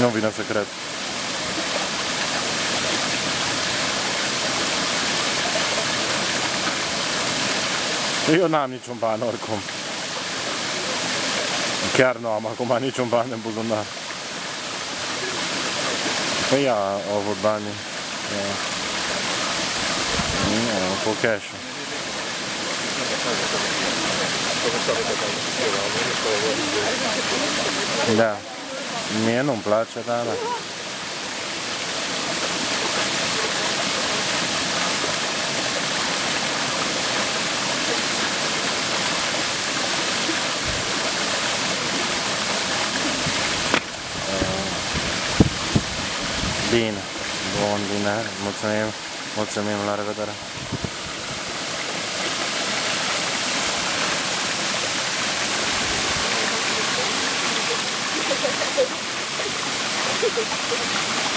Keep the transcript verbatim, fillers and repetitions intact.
Nu vine să cred. Eu n-am niciun ban oricum. Chiar nu am acum niciun ban în buzunar. Păi ea au avut banii. Nu, cu cash-ul. Da. Mie nu-mi place, dar da. Bine. Bun, bine. Mulțumim. Mulțumim, la revedere. Thank you.